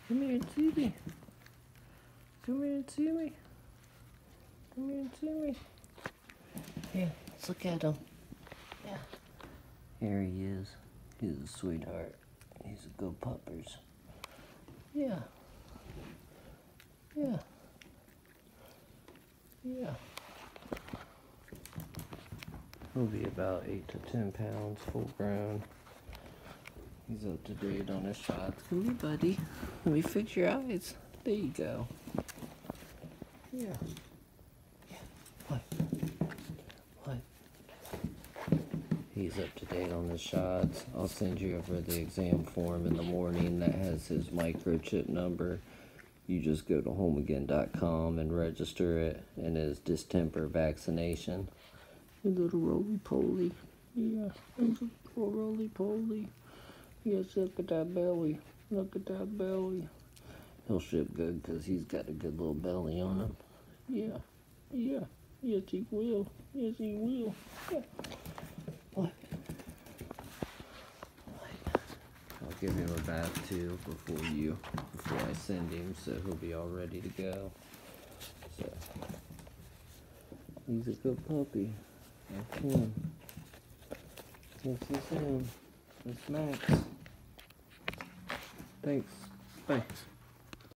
Come here and see me. Come here and see me. Come here and see me. Here, let's look at him. Yeah. Here he is. He's a sweetheart. He's a good puppers. Yeah. Yeah. Yeah. He'll be about 8 to 10 pounds, full grown. He's up to date on his shots. Come here, buddy. Let me fix your eyes. There you go. Yeah. Yeah. What? What? He's up to date on his shots. I'll send you over the exam form in the morning that has his microchip number. You just go to homeagain.com and register it, and his distemper vaccination. You little roly-poly. Yeah, he's a little roly-poly. Yes, look at that belly. Look at that belly. He'll ship good because he's got a good little belly on him. Yeah, yeah. Yes, he will. Yes, he will. Yeah. What? I'll give him a bath too before I send him, so he'll be all ready to go. So he's a good puppy. That's him. This is him. That's Max. Thanks. Bye.